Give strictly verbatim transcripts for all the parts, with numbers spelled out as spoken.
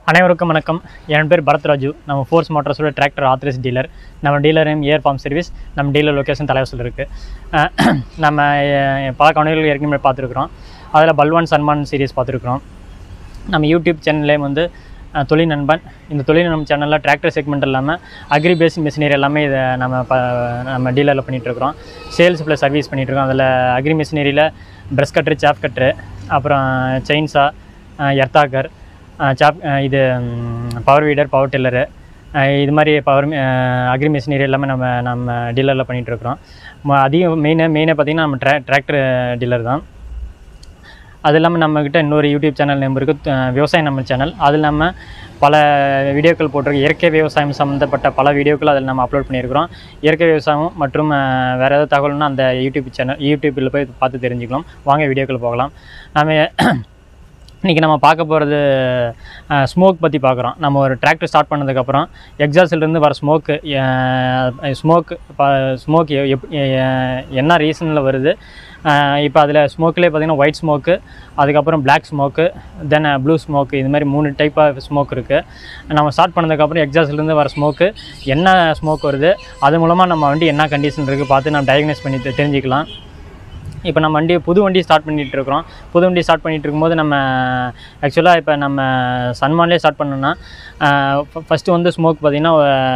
அனைவருக்கும் வணக்கம். என் பேர் பரத்ராஜு. நம்ம ஃபோர்ஸ் மோட்டார்ஸோட டிராக்டர் ஆத்தரைஸ் டீலர். நம்ம dealer name air farm service. நம்ம டீலர் லொக்கேஷன் தலைவாசல் இருக்குது. நம்ம பல கவனிகள் ஏற்கனவே பார்த்துருக்குறோம். அதில் பல்வான் சன்மான் சீரீஸ் பார்த்துருக்குறோம். நம்ம யூடியூப் சேனல்லேயும் வந்து தொழில் நண்பன். இந்த தொழில் நண்பன் சேனலில் டிராக்டர் செக்மெண்ட் இல்லாமல் அக்ரி பேசிக் மிஷினரி எல்லாமே இதை நம்ம ப நம்ம டீலரில் பண்ணிகிட்ருக்குறோம். சேல்ஸ் ப்ளஸ் சர்வீஸ் பண்ணிகிட்ருக்கோம். அதில் அக்ரி மிஷினரியில் ப்ரெஷ் கட்ரு, சாப் கட்ரு, அப்புறம் செயின்ஸா, எர்த்தாக்கர், சாப் இது பவர் வீடர், பவர் டில்லரு, இது மாதிரி பவர் அக்ரி மிஷினரி எல்லாமே நம்ம நம்ம டீலரில் பண்ணிகிட்ருக்குறோம். அதிகம் மெயினாக மெயினாக பார்த்திங்கன்னா நம்ம ட்ரா டிராக்டர் டீலர் தான். அது இல்லாமல் நம்மக்கிட்ட இன்னொரு யூடியூப் சேனல் நேம் இருக்குது, விவசாயம் நம்ம சேனல். அது இல்லாமல் பல வீடியோக்கள் போட்டிருக்கு. இயற்கை விவசாயம் சம்மந்தப்பட்ட பல வீடியோக்கள் அதில் நம்ம அப்லோட் பண்ணியிருக்கிறோம். இயற்கை விவசாயம் மற்றும் வேறு ஏதாவது தகவல்னால் அந்த யூடியூப் சேனல் யூடியூப்பில் போய் பார்த்து தெரிஞ்சுக்கலாம். வாங்க வீடியோக்கள் போகலாம். நம்ம இன்றைக்கி நம்ம பார்க்க போகிறது ஸ்மோக் பற்றி பார்க்குறோம். நம்ம ஒரு டிராக்டர் ஸ்டார்ட் பண்ணதுக்கப்புறம் எக்ஸாஸ்ட்லேருந்து வர ஸ்மோக்கு ஸ்மோக்கு இப்போ ஸ்மோக் எப் என்ன ரீசனில் வருது. இப்போ அதில் ஸ்மோக்கிலே பார்த்திங்கன்னா ஒயிட் ஸ்மோக்கு, அதுக்கப்புறம் black smoke, then blue smoke, இது மாதிரி மூணு டைப் ஆஃப் ஸ்மோக் இருக்குது. நம்ம ஸ்டார்ட் பண்ணதுக்கப்புறம் எக்ஸாஸ்ட்லேருந்து வர ஸ்மோக்கு என்ன ஸ்மோக் வருது, அது மூலமாக நம்ம வண்டி என்ன கண்டிஷன் இருக்குது பார்த்து நம்ம டயக்னைஸ் பண்ணி தெரிஞ்சுக்கலாம். இப்போ நம்ம வண்டி புது வண்டி ஸ்டார்ட் பண்ணிகிட்டு இருக்கிறோம். புது வண்டி ஸ்டார்ட் பண்ணிகிட்டு இருக்கும்போது நம்ம ஆக்சுவலாக இப்போ நம்ம சன்மான்லேயே ஸ்டார்ட் பண்ணோன்னா ஃபஸ்ட்டு வந்து ஸ்மோக் பார்த்திங்கன்னா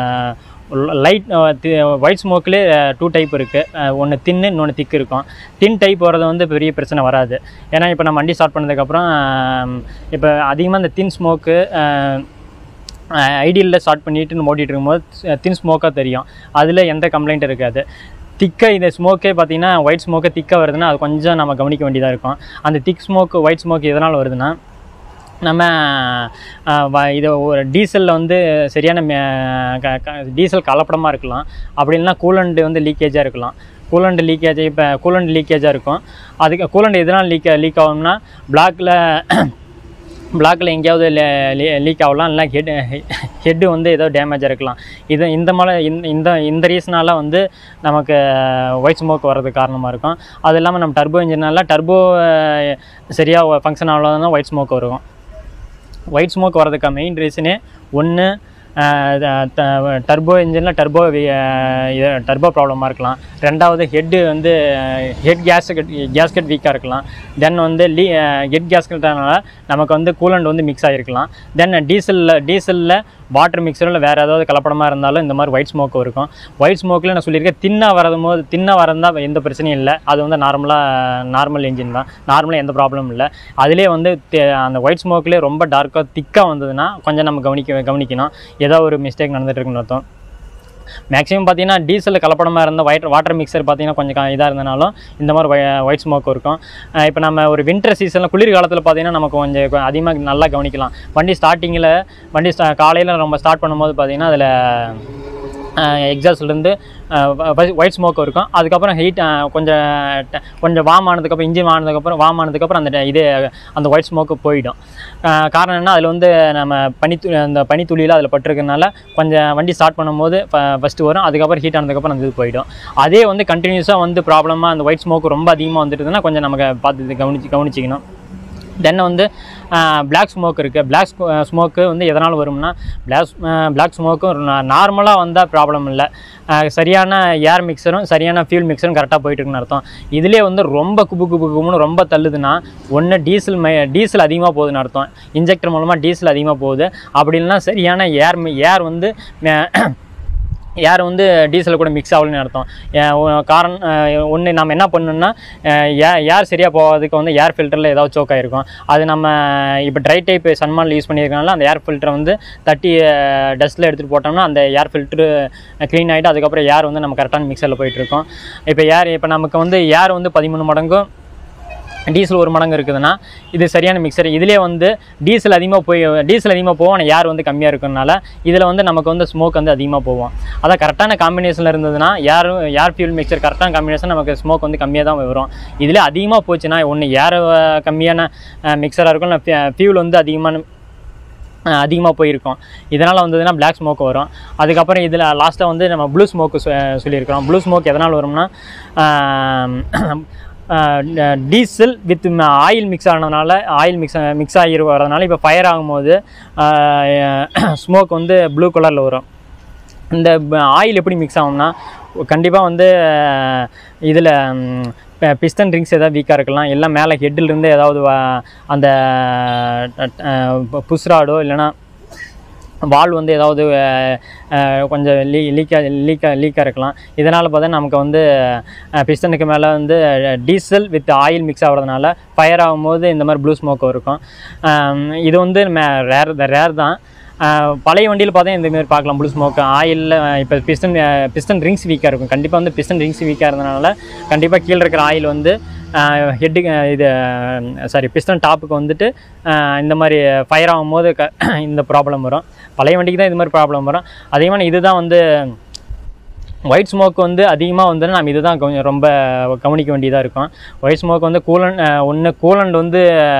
லைட் ஒயிட் ஸ்மோக்லேயே டூ டைப் இருக்குது. ஒன்று தின்னு, இன்னொன்று திக்கு இருக்கும். தின் டைப் வரது வந்து பெரிய பிரச்சனை வராது. ஏன்னா இப்போ நம்ம வண்டி ஸ்டார்ட் பண்ணதுக்கப்புறம் இப்போ அதிகமாக இந்த தின் ஸ்மோக்கு ஐடியலில் ஸ்டார்ட் பண்ணிட்டு ஓட்டிகிட்டு இருக்கும்போது தின் ஸ்மோக்காக தெரியும். அதில் எந்த கம்ப்ளைண்ட் இருக்காது. திக்காக இந்த ஸ்மோக்கே பார்த்திங்கன்னா ஒயிட் ஸ்மோக்கே திக்காக வருதுன்னா அது கொஞ்சம் நம்ம கவனிக்க வேண்டியதாக இருக்கும். அந்த திக் ஸ்மோக்கு ஒயிட் ஸ்மோக் எதனால் வருதுன்னா நம்ம இதை ஒரு டீசலில் வந்து சரியான டீசல் கலப்படமாக இருக்கலாம். அப்படி இல்லைனா கூலண்ட் வந்து லீக்கேஜாக இருக்கலாம். கூலண்ட் லீக்கேஜ் இப்போ கூலண்ட் லீக்கேஜாக இருக்கும். அதுக்கு கூலண்ட் எதனால் லீக் லீக் ஆகும்னா பிளாக்கில் பிளாக்கில் எங்கேயாவது லீக் ஆகலாம். இல்லை ஹெட் ஹெட்டு வந்து ஏதோ டேமேஜாக இருக்கலாம். இது இந்த மாதிரி இந்த இந்த ரீசனால் வந்து நமக்கு ஒயிட் ஸ்மோக் வர்றதுக்கு காரணமாக இருக்கும். அது இல்லாமல் நம்ம டர்போ இன்ஜினால் டர்போ சரியாக ஃபங்க்ஷன் ஆகலாம் ஒயிட் ஸ்மோக் வரும். ஒயிட் ஸ்மோக் வர்றதுக்கு மெயின் ரீசனே ஒன்று டர்போ இன்ஜினில் டர்போ டர்போ ப்ராப்ளமாக இருக்கலாம். ரெண்டாவது ஹெட்டு வந்து ஹெட் கேஸ்கெட் கேஸ்கெட் வீக்காக இருக்கலாம். தென் வந்து லீ ஹெட் கேஸ்கெட்னால நமக்கு வந்து கூலண்ட் வந்து மிக்ஸ் ஆகிருக்கலாம். தென் டீசலில் டீசலில் வாட்டர் மிக்சரில் வேறு ஏதாவது கலப்படமாக இருந்தாலும் இந்த மாதிரி ஒயிட் ஸ்மோக் இருக்கும். ஒயிட் ஸ்மோக்கில் நான் சொல்லியிருக்கேன் தின்னாக வரதும் போது தின்னாக வரந்தால் எந்த பிரச்சனையும் இல்லை. அது வந்து நார்மலாக நார்மல் இன்ஜின் தான். நார்மலாக எந்த ப்ராப்ளமும் இல்லை. அதிலே வந்து அந்த ஒயிட் ஸ்மோக்லேயே ரொம்ப டார்க்காக திக்காக வந்ததுன்னா கொஞ்சம் நம்ம கவனிக்க கவனிக்கணும் ஏதோ ஒரு மிஸ்டேக் நடந்துகிட்டு இருக்குன்னு அர்த்தம். மேக்ஸிமம் பார்த்திங்கன்னா டீசலில் கலப்படமாக இருந்தால் ஒயிட் வாட்டர் மிக்சர் பார்த்திங்கன்னா கொஞ்சம் இதாக இருந்தனாலும் இந்த மாதிரி ஒயிட் ஸ்மோக் இருக்கும். இப்போ நம்ம ஒரு வின்டர் சீசனில் குளிர் காலத்தில் பார்த்திங்கன்னா நமக்கு கொஞ்சம் அதிகமாக நல்லா கவனிக்கலாம். வண்டி ஸ்டார்டிங்கில் வண்டி ஸ்டா காலையில் நம்ம ஸ்டார்ட் பண்ணும்போது பார்த்திங்கன்னா அதில் எக்ஸாஸ்ட்லேருந்து ஒயிட் ஸ்மோக் இருக்கும். அதுக்கப்புறம் ஹீட் கொஞ்சம் கொஞ்சம் வார்ம் ஆனதுக்கப்புறம் இன்ஜின் ஆனதுக்கப்புறம் வார்ம் ஆனதுக்கப்புறம் அந்த இது அந்த ஒயிட் ஸ்மோக்கு போயிடும். காரணம் என்ன, அதில் வந்து நம்ம பனி அந்த பனித்துளியில் அதில் பட்டிருக்கிறதுனால கொஞ்சம் வண்டி ஸ்டார்ட் பண்ணும்போது ஃபஸ்ட்டு வரும். அதுக்கப்புறம் ஹீட் ஆனதுக்கப்புறம் அந்த இது போயிடும். அதே வந்து கண்டினியூஸாக வந்து ப்ராப்ளமாக அந்த ஒயிட் ஸ்மோக்கு ரொம்ப அதிகமாக வந்துட்டுதுன்னா கொஞ்சம் நமக்கு பார்த்து கவனிச்சு கவனிச்சிக்கணும். தென் வந்து பிளாக் ஸ்மோக் இருக்குது. பிளாக் ஸ்மோக்கு வந்து எதனால் வரும்னா பிளாக் பிளாக் ஸ்மோக்கும் நார்மலாக வந்தால் ப்ராப்ளம் இல்லை. சரியான ஏர் மிக்சரும் சரியான ஃபியூல் மிக்சரும் கரெக்டாக போயிட்டுருக்குன்னு அர்த்தம். இதிலே வந்து ரொம்ப குபு குபு குபுன்னு ரொம்ப தள்ளுதுன்னா ஒன்று டீசல் மை டீசல் அதிகமாக போகுதுன்னு அர்த்தம். இன்ஜெக்டர் மூலமாக டீசல் அதிகமாக போகுது. அப்படி இல்லைனா சரியான ஏர் ஏர் வந்து ஏர் வந்து டீசல் கூட மிக்ஸ் ஆகலன்னு அர்த்தம். காரணம் ஒன்று நம்ம என்ன பண்ணணும்னா ஏ ஏர் சரியாக போகிறதுக்கு வந்து ஏர் ஃபில்டரில் ஏதாவது சோக் ஆகிருக்கும். அது நம்ம இப்போ ட்ரை டைப் சன்மானில் யூஸ் பண்ணியிருக்கனால அந்த ஏர் ஃபில்டரை வந்து தட்டி டஸ்ட்டில் எடுத்துகிட்டு போட்டோம்னா அந்த ஏர் ஃபில்ட்ரு க்ளீன் ஆகிட்டு அதுக்கப்புறம் ஏர் வந்து நம்ம கரெக்டான மிக்சரில் போயிட்டுருக்கோம். இப்போ ஏர் இப்போ நமக்கு வந்து ஏர் வந்து பதிமூணு மடங்கும் டீசல் ஒரு மடங்கு இருக்குதுன்னா இது சரியான மிக்சர். இதிலே வந்து டீசல் அதிகமாக போய் டீசல் அதிகமாக போவோம், ஆனால் ஏர் வந்து கம்மியாக இருக்கிறதுனால இதில் வந்து நமக்கு வந்து ஸ்மோக் வந்து அதிகமாக போவோம். அதான் கரெக்டான காம்பினேஷனில் இருந்ததுன்னா ஏர் ஏர் ஃபியூல் மிக்சர் கரெக்டான காம்பினேஷன் நமக்கு ஸ்மோக் வந்து கம்மியாக தான் வரும். இதில் அதிகமாக போச்சுன்னா ஒன்று ஏர் கம்மியான மிக்சராக இருக்கும், இல்லை ஃபியூல் வந்து அதிகமான அதிகமாக போயிருக்கும். இதனால் வந்ததுன்னா பிளாக் ஸ்மோக் வரும். அதுக்கப்புறம் இதில் லாஸ்ட்டாக வந்து நம்ம ப்ளூ ஸ்மோக்கு சொல்லியிருக்கிறோம். ப்ளூ ஸ்மோக் எதனால் வரும்னா டீசல் வித் ஆயில் மிக்ஸ் ஆனதுனால ஆயில் மிக்ஸ் மிக்ஸ் ஆகி வரதுனால இப்போ ஃபயர் ஆகும்போது ஸ்மோக் வந்து ப்ளூ கலரில் வரும். இந்த ஆயில் எப்படி மிக்ஸ் ஆகும்னா கண்டிப்பாக வந்து இதில் பிஸ்டன் ரிங்ஸ் ஏதாவது வீக்காக இருக்கலாம், எல்லாம் மேலே ஹெட்டிலிருந்து ஏதாவது அந்த புஷ்ராடோ இல்லைன்னா வால் வந்து ஏதாவது கொஞ்சம் லீ லீக்காக லீக்காக லீக்காக இருக்கலாம். இதனால் பார்த்தா நமக்கு வந்து பிஸ்டனுக்கு மேலே வந்து டீசல் வித் ஆயில் மிக்ஸ் ஆகிறதுனால ஃபயர் ஆகும்போது இந்த மாதிரி ப்ளூ ஸ்மோக் இருக்கும். இது வந்து மே ரேர் ரேர் தான். பழைய வண்டியில் பார்த்தா இந்தமாரி பார்க்கலாம் ப்ளூ ஸ்மோக் ஆயிலில். இப்போ பிஸ்டன் பிஸ்டன் ரிங்ஸ் வீக்காக இருக்கும். கண்டிப்பாக வந்து பிஸ்டன் ரிங்ஸ் வீக்காக இருந்ததுனால கண்டிப்பாக கீழே இருக்கிற ஆயில் வந்து ஹெட்டுக்கு இது சாரி பிஸ்டன் டாப்புக்கு வந்துட்டு இந்த மாதிரி ஃபயர் ஆகும்போது க இந்த ப்ராப்ளம் வரும். பழைய வண்டிக்கு தான் இது மாதிரி ப்ராப்ளம் வரும். அதே மாதிரி இது தான் வந்து ஒயிட் ஸ்மோக் வந்து அதிகமாக வந்து நம்ம இது தான் கொஞ்சம் ரொம்ப கவனிக்க வேண்டியதாக இருக்கும். ஒயிட் ஸ்மோக் வந்து கூலண்ட் ஒன்று கூலண்ட் வந்து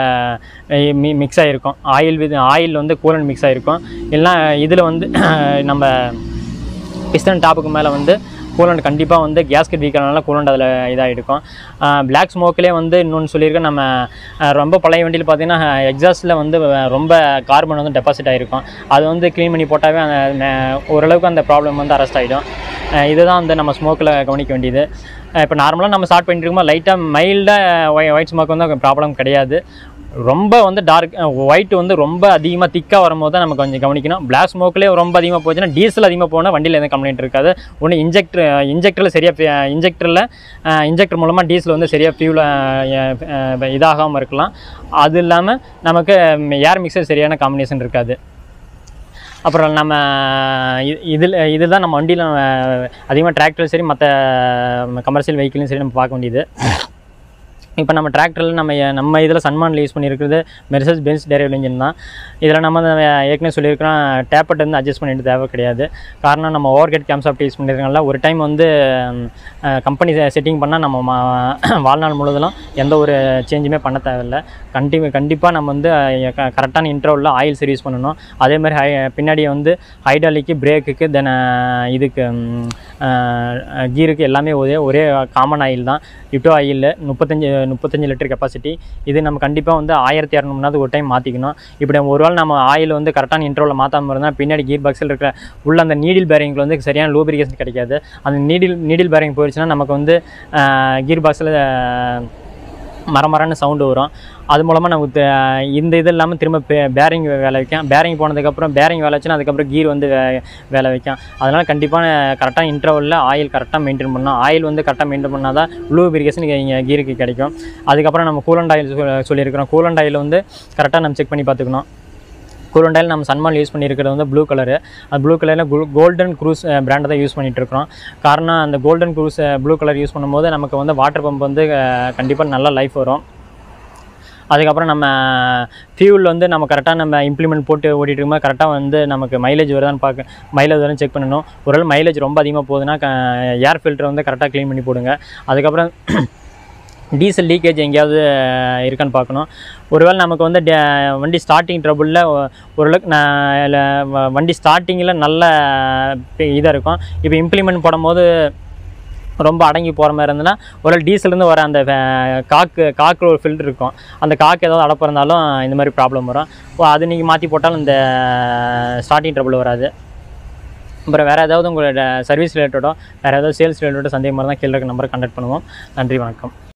மி மிக்ஸ் ஆகிருக்கும், ஆயில் வித் ஆயில் வந்து கூலண்ட் மிக்ஸ் ஆகிருக்கும். இல்லைனா இதில் வந்து நம்ம பிஸ்டன் டாப்புக்கு மேலே வந்து கூலண்ட் கண்டிப்பாக வந்து கேஸ்கெட் வீக்கானால கூலண்ட் அதில் இதாக இருக்கும். பிளாக் ஸ்மோக்கிலே வந்து இன்னொன்று சொல்லியிருக்கேன், நம்ம ரொம்ப பழைய வண்டியில் பார்த்திங்கன்னா எக்ஸாஸ்ட்டில் வந்து ரொம்ப கார்பன் வந்து டெபாசிட் ஆகிருக்கும். அது வந்து க்ளீன் பண்ணி போட்டாவே அந்த ஓரளவுக்கு அந்த ப்ராப்ளம் வந்து அரெஸ்ட் ஆகிடும். இதுதான் வந்து நம்ம ஸ்மோக்கில் கவனிக்க வேண்டியது. இப்போ நார்மலாக நம்ம ஸ்டார்ட் பண்ணிட்டு இருக்கும்போது லைட்டாக மைல்டாக ஒய் ஒயிட் ஸ்மோக் வந்து ப்ராப்ளம் கிடையாது. ரொம்ப வந்து டார்க் ஒயிட் வந்து ரொம்ப அதிகமாக திக்காக வரும்போது தான் நம்ம கொஞ்சம் கவனிக்கணும். பிளாக் ஸ்மோக்லேயே ரொம்ப அதிகமாக போச்சுன்னா டீசல் அதிகமாக போனால் வண்டியில் எதுவும் கம்ப்ளைண்ட் இருக்காது. ஒன்று இன்ஜெக்டர் இன்ஜெக்டரில் சரியாக இன்ஜெக்டரில் இன்ஜெக்டர் மூலமாக டீசல் வந்து சரியாக ஃபியூல் இதாகாமல் இருக்கலாம். அது இல்லாமல் நமக்கு ஏர் மிக்சர் சரியான காம்பினேஷன் இருக்காது. அப்புறம் நம்ம இதில் இதில் தான் நம்ம வண்டியில் அதிகமாக டிராக்டர் சரி மற்ற கமர்ஷியல் வெஹிக்கிளும் சரி நம்ம பார்க்க வேண்டியது. இப்போ நம்ம டிராக்டரில் நம்ம நம்ம இதில் சன்மானில் யூஸ் பண்ணியிருக்கிறது மெர்சஸ் பென்ஸ் டெரைவ்டு இன்ஜின் தான். இதில் நம்ம ஏற்கனவே சொல்லியிருக்கிறோம் டேப்பர்ட் வந்து அட்ஜஸ்ட் பண்ணிட்டு தேவை கிடையாது. காரணம் நம்ம overhead camshaft use பண்ணியிருக்கனால ஒரு டைம் வந்து கம்பெனி செட்டிங் பண்ணால் நம்ம வாழ்நாள் முழுவதும் எந்த ஒரு சேஞ்சுமே பண்ண தேவையில்லை. கண்டிப்பாக கண்டிப்பாக நம்ம வந்து கரெக்டான இன்டர்வலில் ஆயில் சர்வீஸ் பண்ணணும். அதேமாதிரி ஹை பின்னாடி வந்து ஹைட்ராலிக்கு பிரேக்குக்கு தென் இதுக்கு கீருக்கு எல்லாமே ஒரே ஒரே காமன் ஆயில் தான். யுட்டோ ஆயில் முப்பத்தஞ்சு முப்பத்தஞ்சு லிட்டர் கெப்பாசிட்டி. இது நம்ம கண்டிப்பாக வந்து ஆயிரத்தி இரநூறுனாவது ஒரு டைம் மாற்றிக்கணும். இப்படி ஒரு வேளை நம்ம ஆயில் வந்து கரெக்டான இன்டர்வலில் மாற்றாமல் இருந்தால் பின்னாடி கீர் பாக்ஸில் இருக்கிற உள்ள அந்த நீடில் பேரிங்கில் வந்து சரியான லூப்ரிகேஷன் கிடைக்காது. அந்த நீடில் நீடில் பேரிங் போயிடுச்சுன்னா நமக்கு வந்து கீர் பாக்ஸில் மரமரன்னு சவுண்டு வரும். அது மூலமாக நமக்கு இந்த இது இல்லாமல் திரும்ப பேரிங் வேலை வைக்கும். பேரிங் போனதுக்கப்புறம் பேரிங் வேலை வச்சுன்னா அதுக்கப்புறம் கீர் வந்து வே வேலை வைக்கும். அதனால் கண்டிப்பாக கரெக்டாக இன்டர்வலில் ஆயில் கரெக்டாக மெயின்டைன் பண்ணணும். ஆயில் வந்து கரெக்டாக மெயின்டைன் பண்ணால் தான் லூப்ரிகேஷன் இங்கே கீருக்கு கிடைக்கும். அதுக்கப்புறம் நம்ம கூலண்ட் ஆயில் சொல்லியிருக்கிறோம். கூலண்ட் ஆயில் வந்து கரெக்டாக நம்ம செக் பண்ணி பார்த்துக்கணும். கூலண்ட் ஆயில் நம்ம சன்மால் யூஸ் பண்ணியிருக்கிறது வந்து ப்ளூ கலரு. அது ப்ளூ கலரில் கோல்டன் க்ரூஸ் பிராண்டை தான் யூஸ் பண்ணிகிட்ருக்கிறோம். காரணம் அந்த golden Cruz blue colour use பண்ணும்போது நமக்கு வந்து வாட்டர் பம்ப் வந்து கண்டிப்பாக நல்லா லைஃப் வரும். அதுக்கப்புறம் நம்ம ஃபியூல் வந்து நம்ம கரெக்டாக நம்ம இம்ப்ளிமெண்ட் போட்டு ஓட்டிகிட்டு இருக்கும்போது கரெக்டாக வந்து நமக்கு மைலேஜ் வருதான்னு பார்க்க மைலேஜ் வருதுன்னு செக் பண்ணணும். ஒரு மைலேஜ் ரொம்ப அதிகமாக போகுதுன்னா ஏர் ஃபில்டர் வந்து கரெக்டாக க்ளீன் பண்ணி போடுங்க. அதுக்கப்புறம் டீசல் லீக்கேஜ் எங்கேயாவது இருக்கான்னு பார்க்கணும். ஒருவேளை நமக்கு வந்து வண்டி ஸ்டார்டிங் ட்ரபுளில் ஓரளவுக்கு நான் வண்டி ஸ்டார்டிங்கில் நல்ல இதாக இருக்கும். இப்போ இம்ப்ளிமெண்ட் போடும்போது ரொம்ப அடங்கி போகிற மாதிரி இருந்ததுன்னா ஒரு டீசல்லேருந்து வர அந்த காக்கு காக்கு ஒரு ஃபில்டர் இருக்கும். அந்த காக்கு ஏதாவது அடப்பு இருந்தாலும் இந்த மாதிரி ப்ராப்ளம் வரும். அது நீங்கள் மாற்றி போட்டாலும் இந்த ஸ்டார்டிங் ட்ரபுள் வராது. அப்புறம் வேறு ஏதாவது உங்களோட சர்வீஸ் ரிலேட்டடோ வேறு ஏதாவது சேல்ஸ் ரிலேட்டடோ சந்தேகமாக தான் கீழே இருக்க நம்பரை கான்டாக்ட் பண்ணுவோம். நன்றி, வணக்கம்.